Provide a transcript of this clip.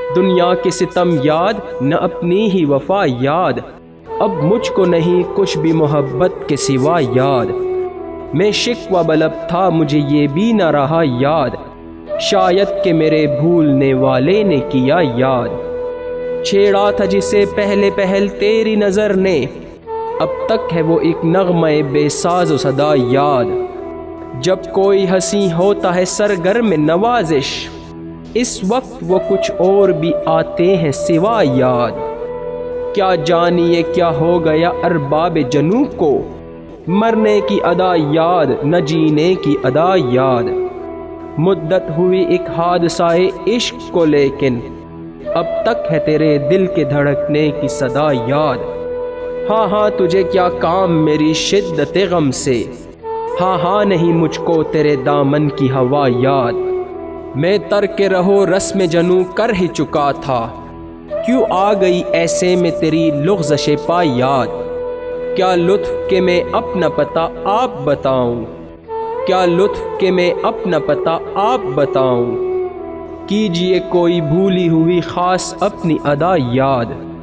دنیا کے ستم یاد نہ اپنی ہی وفا یاد، اب مجھ کو نہیں کچھ بھی محبت کے سوا یاد۔ میں شکوہ بلب تھا مجھے یہ بھی نہ رہا یاد، شاید کہ میرے بھولنے والے نے کیا یاد۔ چھیڑا تھا جسے پہلے پہل تیری نظر نے، اب تک ہے وہ ایک نغمہ بے ساز و صدا یاد۔ جب کوئی ہنسی ہوتا ہے سرگرم نوازش، اس وقت وہ کچھ اور بھی آتے ہیں سوا یاد۔ کیا جانیے کیا ہو گیا ارباب جنوں کو، مرنے کی ادا یاد نہ جینے کی ادا یاد۔ مدت ہوئی ایک حادثہ عشق کو لیکن، اب تک ہے تیرے دل کے دھڑکنے کی صدا یاد۔ ہاں ہاں تجھے کیا کام میری شدت غم سے، ہاں ہاں نہیں مجھ کو تیرے دامن کی ہوا یاد۔ میں ترک رہو رسم جنوں کر ہی چکا تھا، کیوں آ گئی ایسے میں تیری لغزش پا یاد۔ کیا لطف کہ میں اپنا پتہ آپ بتاؤں، کیا لطف کہ میں اپنا پتہ آپ بتاؤں، کیجئے کوئی بھولی ہوئی خاص اپنی ادا یاد۔